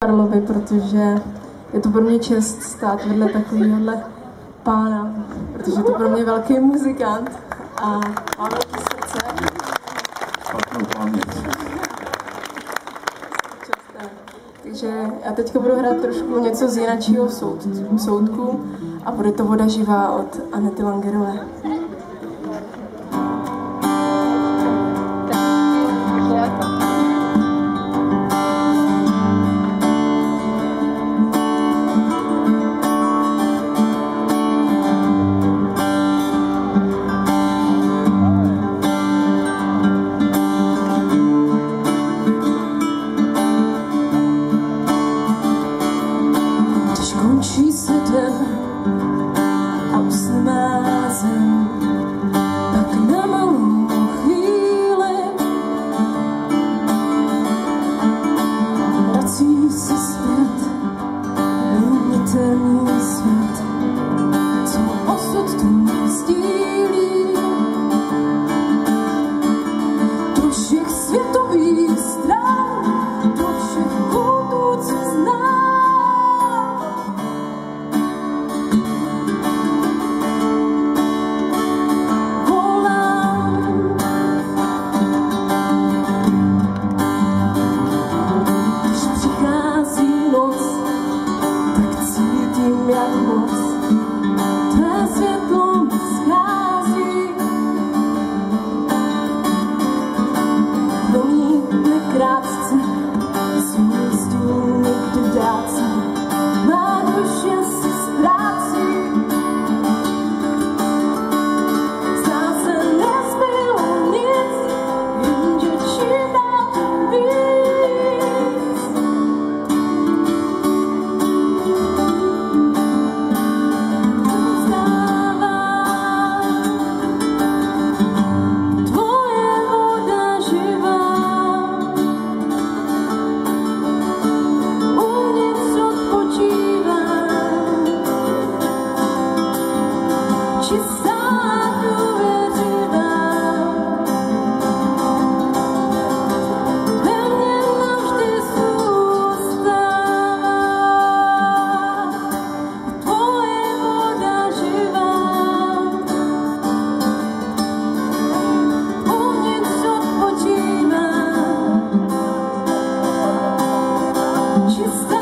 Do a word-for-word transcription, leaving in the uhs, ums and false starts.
Karlovi, protože je to pro mě čest stát vedle takovýhohle pána, protože je to pro mě velký muzikant a má velký srdce. Takže já teďka budu hrát trošku něco z jiného soud, soudku a bude to Voda živá od Anety Langerové. Končí se den a usíná zem, tak na malou chvíli vrací se zpět neumitelný svět, co osud tu sdílí do všech světových stran, do všech kultur, co zná. Jak moc tvé světlo mi schází, promítne krátce, svůj stůl někdy dát se, má duše se ztrácí. Zdá se nezbylo nic, jenže čím dál tím víc. Čistá důvěřivá, ve mně navždy zůstává. Tvoje voda živá, uvnitř odpočívá. Čistá